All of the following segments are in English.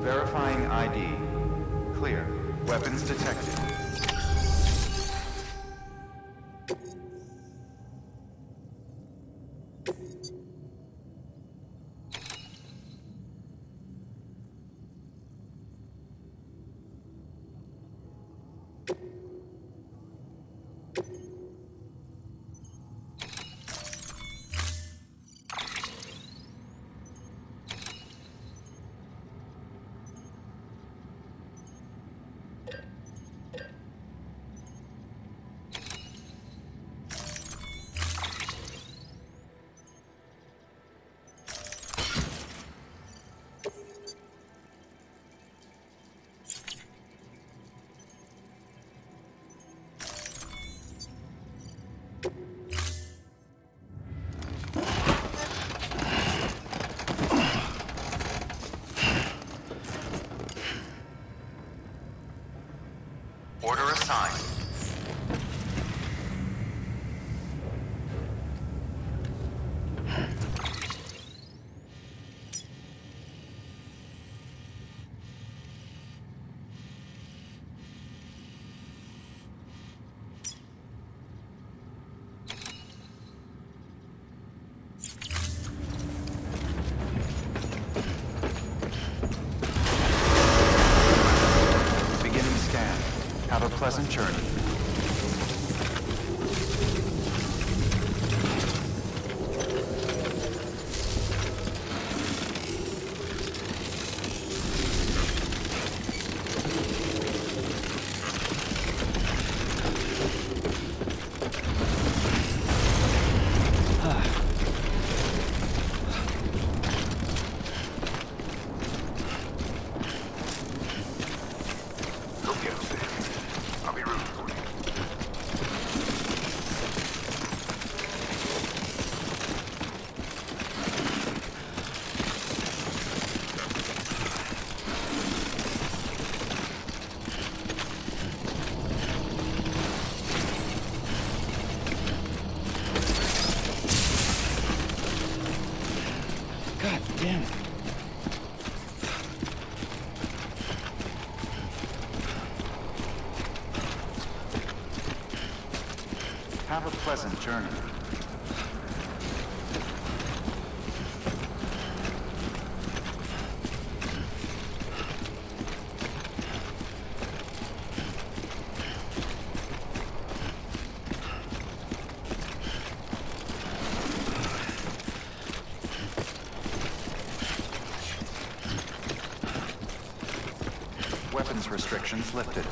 Verifying ID. Clear. Weapons detected. Order assigned. Beginning scan. Have a pleasant journey. God damn it. Have a pleasant journey. Weapons restrictions lifted.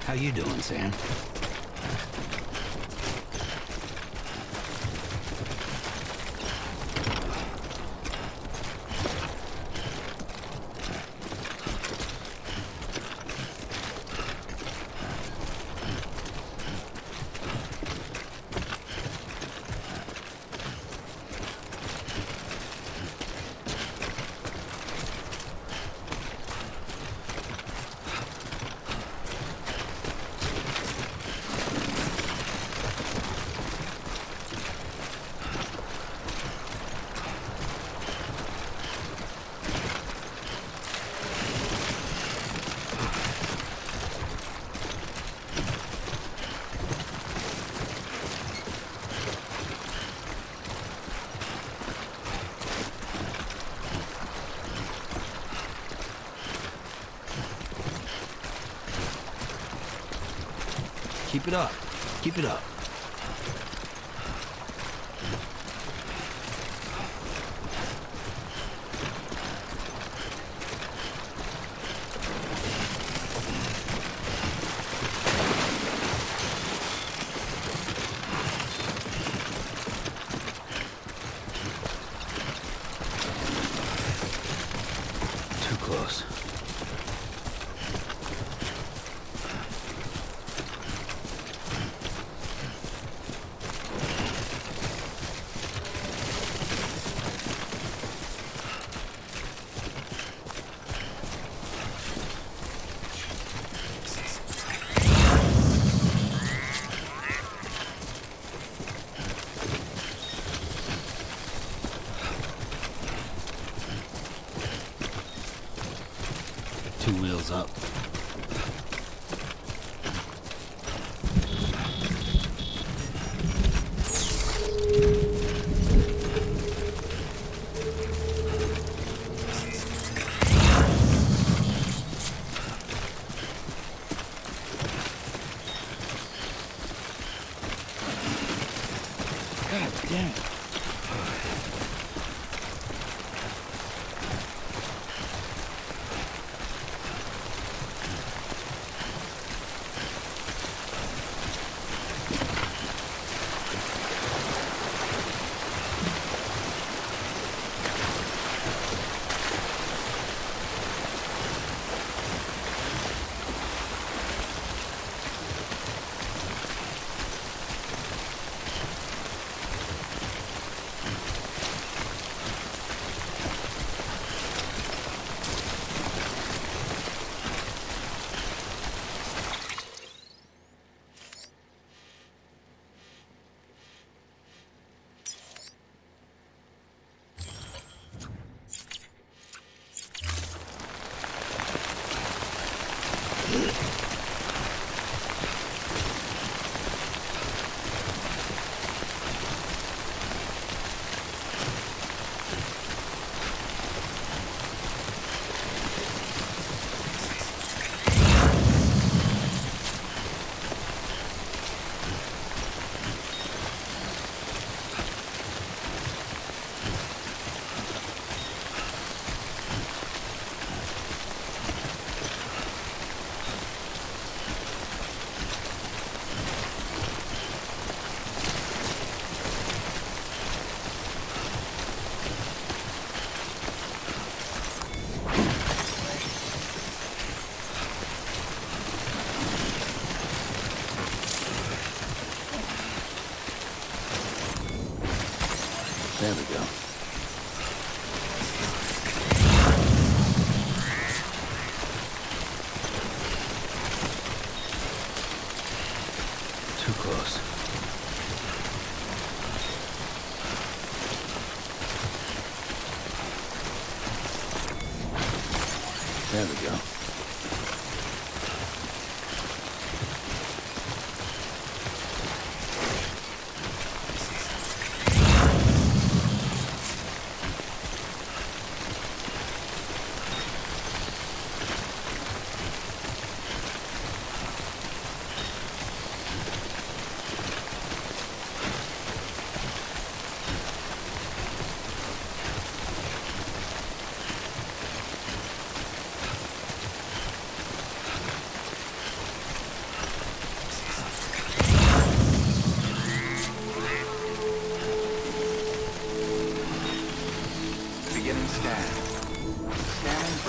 How you doing, Sam? Keep it up. Keep it up. Too close. Two wheels up. God damn it. There we go. Too close. There we go.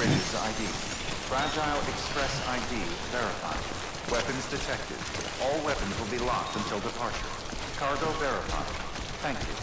Bridges ID. Fragile Express ID verified. Weapons detected. All weapons will be locked until departure. Cargo verified. Thank you.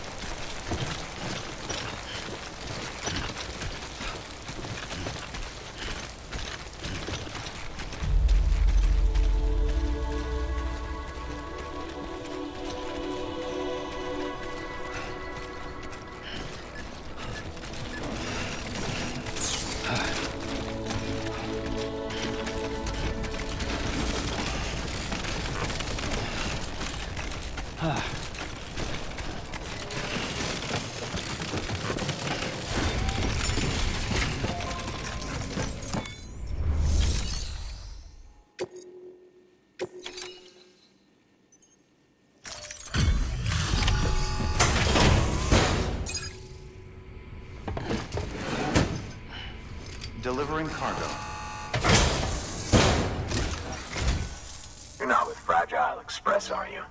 Delivering cargo. You're not with Fragile Express, are you?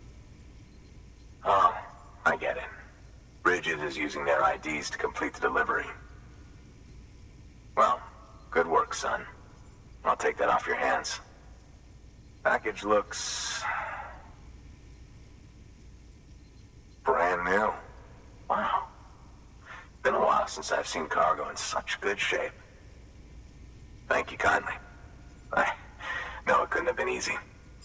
Oh, I get it. Bridget is using their IDs to complete the delivery. Well, good work, son. I'll take that off your hands. Package looks... brand new. Wow. Been a while since I've seen cargo in such good shape. Thank you kindly. I know it couldn't have been easy.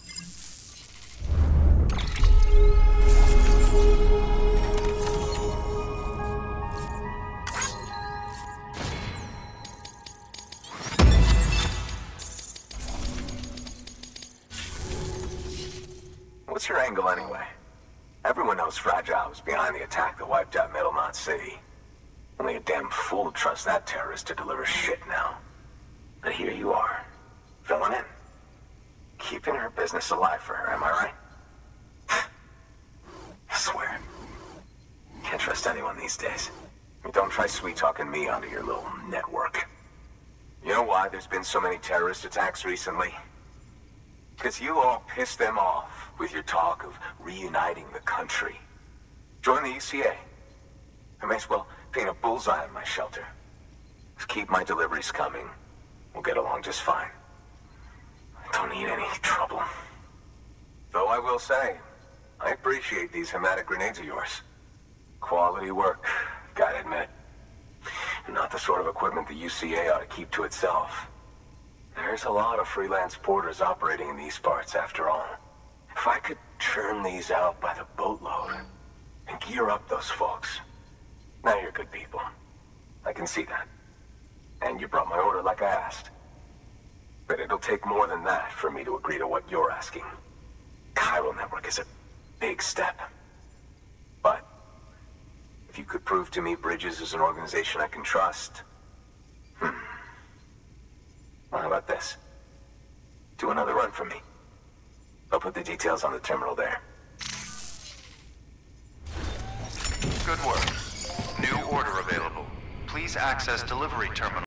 What's your angle anyway? Everyone knows Fragile was behind the attack that wiped out Middlemont City. Only a damn fool would trust that terrorist to deliver shit now. But here you are, filling in. Keeping her business alive for her, am I right? I swear. Can't trust anyone these days. Don't try sweet-talking me onto your little network. You know why there's been so many terrorist attacks recently? Because you all pissed them off with your talk of reuniting the country. Join the UCA. I may as well paint a bullseye on my shelter. Just keep my deliveries coming. We'll get along just fine. I don't need any trouble. Though I will say, I appreciate these hematic grenades of yours. Quality work, gotta admit. Not the sort of equipment the UCA ought to keep to itself. There's a lot of freelance porters operating in these parts, after all. If I could churn these out by the boatload and gear up those folks. Now you're good people. I can see that. And you brought my order like I asked. But it'll take more than that for me to agree to what you're asking. Chiral Network is a big step. But if you could prove to me Bridges is an organization I can trust... Well, how about this? Do another run for me. I'll put the details on the terminal there. Good work. New order available. Please access delivery terminal.